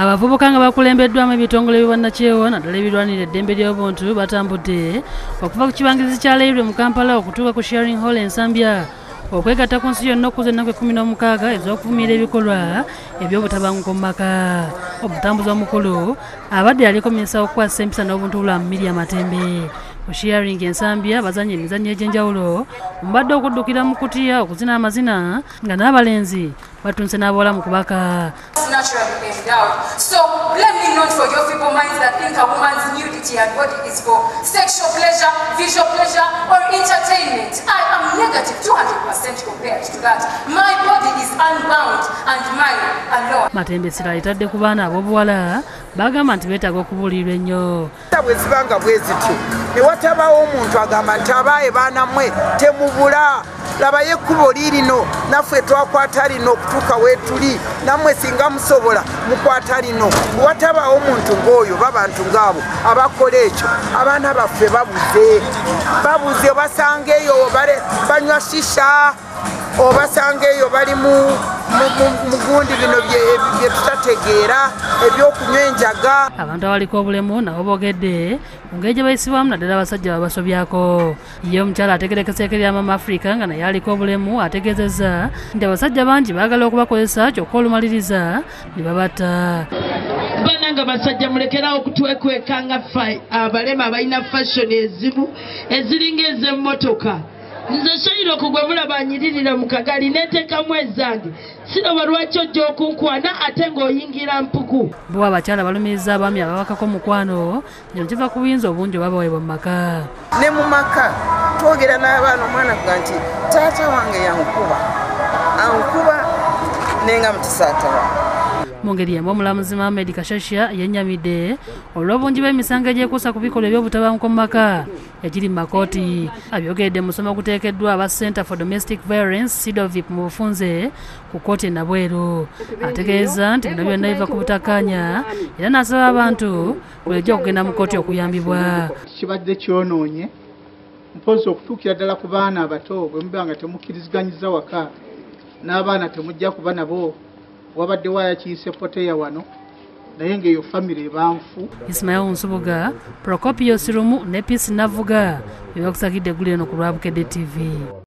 Abavubuka nga bakulembeddwamu ebitongole by'obwannakyewa naddala ebirwanira eddembe ly'obuntu batambudde okuva ku kibangizi kya Leire mu Kampala okutuuka ku Sharing Hall Ensambya okwegatta ku nsi yonna okuza ennaku 16 ez'okuvumirira ebikolwa eby'obutabanguko mu maka. Omutambuzi omukulu abadde yaliko minisita w'okukwasisa empisa n'obuntu obulamu Miriam Matembe. Ku Sharing Ensambya bazanya emizannyo egy'enjawulo mubadde okuddukira mu kutiya okuzina amazina nga n'abalenzi batunse n'abawala mu kubaka. Naturally endowed. So let me not for your feeble minds that think a woman's nudity and body is for sexual pleasure, visual pleasure, or entertainment. I am negative 200% compared to that. My body is unbound and mine alone. Matembe sira litadde ku baana ab'obuwala bagamba nti beetaaga okubuulirwa ennyo. Bwe zibanga bwe zityo ne watabawo omuntu agamba nti abaaye baana mmwe temubula labayo ekkubo liirino naffe twakwata lino okutuuka weetuli nammwe singa musobola mukwata lino. Bwe watabaawo omuntu ng'oyo babantu ng'abo abakola ekyo abaana baffe babuze obasanga eyo banywa shisha obasanga eyo bali mu gundi bino bye tutategeera ebyokunywa enjaga. Abantu abaliko obulemu nabo boogedde ku ngeri gye bayisibwamu naddala abasajja babasobyako. Ye omukyala ategerekeseeko eri Mama Africa nga naye aliko obulemu ategeezezza nti abasajja bangi baagala okubakozesa kyokka olumaliriza ne babatta. Bananga basajja mulekerawo okutwekweka nga ffe abalema abalina fashion ezibu eziringa ez'emmotoka. Nze soyira okugwa mulaba anyiririra mu kagali neteekamu ezange siroba lwaki ojja okunkwana ate ng'oyingira mpuku. Bo abakyala balumiriza abaami abawakako mukwano kino kiva ku buyinza obungi oba baweebwa mu maka. Ne mu maka twogera n'abaana omwana kuga nti taata wange ankuba nenga mutisaata wange. Mu ngeri emu omulamuzi Mohamed Kashasha yennyamidde olw'obungi bw'emisango egyekuusa ku bikolwa eby'obutabanguko mu maka ekiri mu makooti. Abyogedde mu musomo guteekeddwa aba Center for Domestic Violence CEDOVIP mu bufunze ku kkooti e Nabweru. Ategeeza nti bino byonna biva ku butakkaanya era n'asaba abantu bulijjo okugenda mu kkooti okuyambibwa. Kibadde kyonoonye mpozi okutuukira ddala ku baana abato bwe muba nga temukkirizganyiza waka n'abaana temujja kuba nabo wabadde wayakiise poteya wano naye ng'eyo famire banfu. Ismail Nsubuga, Procopio Sirumu ne Peace Navuga bye bakusakidde eggulu eno ku Lwabukedde TV.